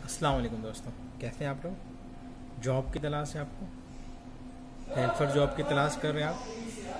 अस्सलाम वालेकुम दोस्तों, कैसे हैं आप लोग। जॉब की तलाश है आपको, हेल्पर जॉब की तलाश कर रहे हैं आप।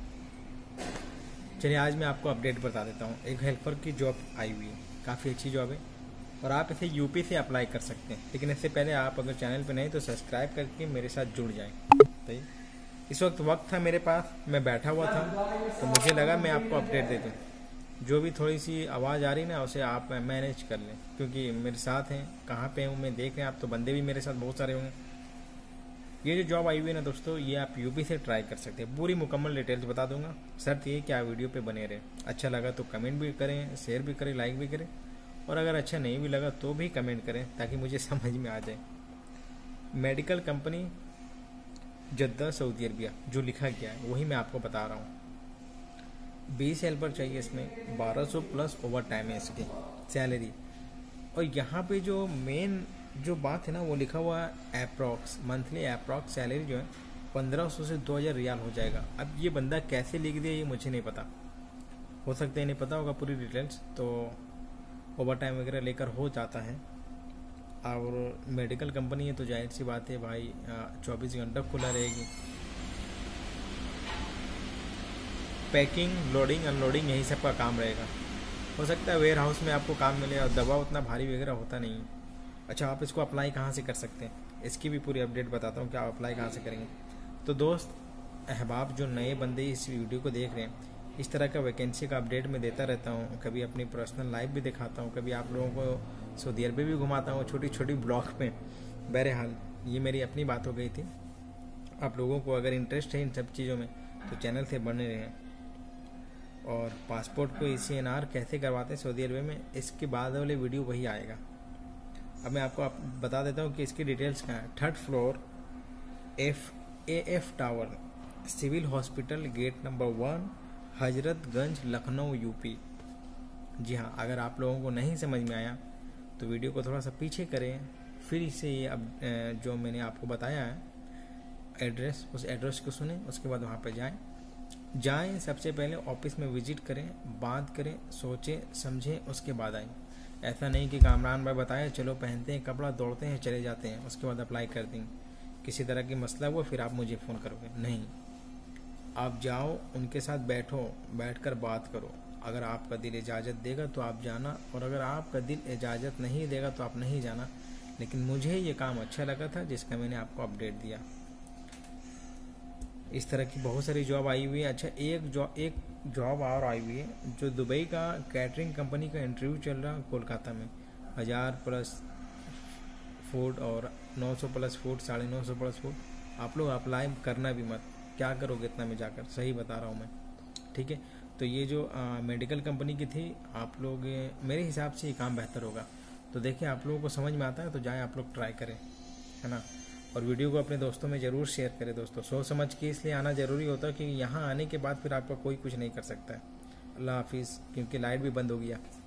चलिए आज मैं आपको अपडेट बता देता हूँ। एक हेल्पर की जॉब आई हुई है, काफ़ी अच्छी जॉब है और आप इसे यूपी से अप्लाई कर सकते हैं। लेकिन इससे पहले आप अगर चैनल पर नहीं तो सब्सक्राइब करके मेरे साथ जुड़ जाएं। तो इस वक्त था मेरे पास, मैं बैठा हुआ था तो मुझे लगा मैं आपको अपडेट दे दूँ। जो भी थोड़ी सी आवाज़ आ रही ना उसे आप मैनेज कर लें, क्योंकि मेरे साथ हैं। कहाँ पे हूँ मैं देख रहे हैं आप, तो बंदे भी मेरे साथ बहुत सारे होंगे। ये जो जॉब आई हुई है ना दोस्तों, ये आप यूपी से ट्राई कर सकते हैं। पूरी मुकम्मल डिटेल्स बता दूंगा। शर्त ये कि आप वीडियो पे बने रहें। अच्छा लगा तो कमेंट भी करें, शेयर भी करें, लाइक भी करें, और अगर अच्छा नहीं भी लगा तो भी कमेंट करें ताकि मुझे समझ में आ जाए। Medical company Jeddah Saudi Arabia जो लिखा गया है वही मैं आपको बता रहा हूँ। 20 हेल्पर चाहिए इसमें, 1200 प्लस ओवर टाइम है इसकी सैलरी। और यहाँ पे जो मेन जो बात है ना वो लिखा हुआ है अप्रॉक्स मंथली अप्रॉक्स सैलरी जो है 1500 से 2000 रियाल हो जाएगा। अब ये बंदा कैसे लिख दिया ये मुझे नहीं पता, हो सकता है नहीं पता होगा पूरी डिटेल्स, तो ओवर टाइम वगैरह लेकर हो जाता है। और मेडिकल कंपनी है तो जाहिर सी बात है भाई 24 घंटा खुला रहेगी। पैकिंग, लोडिंग, अनलोडिंग यही सब का काम रहेगा। हो सकता है वेयर हाउस में आपको काम मिले और दबाव उतना भारी वगैरह होता नहीं है। अच्छा, आप इसको अप्लाई कहाँ से कर सकते हैं इसकी भी पूरी अपडेट बताता हूँ कि आप अप्लाई कहाँ से करेंगे। तो दोस्त अहबाब जो नए बंदे इस वीडियो को देख रहे हैं, इस तरह का वैकेंसी का अपडेट मैं देता रहता हूँ। कभी अपनी पर्सनल लाइफ भी दिखाता हूँ, कभी आप लोगों को सऊदी अरब भी घुमाता हूँ छोटी छोटी ब्लॉग में। बहरहाल ये मेरी अपनी बात हो गई थी। आप लोगों को अगर इंटरेस्ट है इन सब चीज़ों में तो चैनल से बने रहें। और पासपोर्ट को ECNR कैसे करवाते हैं सऊदी अरब में, इसके बाद वाले वीडियो वही आएगा। अब मैं आपको बता देता हूँ कि इसकी डिटेल्स क्या है। 3rd floor AF tower, civil hospital, gate number 1, Hazratganj, Lucknow, UP. जी हाँ, अगर आप लोगों को नहीं समझ में आया तो वीडियो को थोड़ा सा पीछे करें, फिर से ये अब जो मैंने आपको बताया है एड्रेस, उस एड्रेस को सुने, उसके बाद वहाँ पर जाएं। सबसे पहले ऑफिस में विजिट करें, बात करें, सोचें समझें, उसके बाद आएँ। ऐसा नहीं कि कामरान भाई बताया चलो पहनते हैं कपड़ा, दौड़ते हैं, चले जाते हैं, उसके बाद अप्लाई कर देंगे। किसी तरह की मसला हुआ फिर आप मुझे फ़ोन करोगे, नहीं। आप जाओ, उनके साथ बैठो, बैठकर बात करो। अगर आपका दिल इजाज़त देगा तो आप जाना, और अगर आपका दिल इजाज़त नहीं देगा तो आप नहीं जाना। लेकिन मुझे ये काम अच्छा लगा था जिसका मैंने आपको अपडेट दिया। इस तरह की बहुत सारी जॉब आई हुई है। अच्छा, एक जॉब और आई हुई है जो दुबई का कैटरिंग कंपनी का इंटरव्यू चल रहा है कोलकाता में। 1000 प्लस फूड और 900 प्लस फूड, 950 प्लस फूड। आप लोग अप्लाई करना भी मत, क्या करोगे इतना में जाकर, सही बता रहा हूँ मैं, ठीक है। तो ये जो मेडिकल कंपनी की थी, आप लोग मेरे हिसाब से ये काम बेहतर होगा। तो देखिए आप लोगों को समझ में आता है तो जाएँ आप लोग ट्राई करें, है ना। और वीडियो को अपने दोस्तों में ज़रूर शेयर करें दोस्तों। सोच समझ के इसलिए आना ज़रूरी होता है कि यहाँ आने के बाद फिर आपका कोई कुछ नहीं कर सकता है। अल्लाह हाफिज़, क्योंकि लाइट भी बंद हो गया।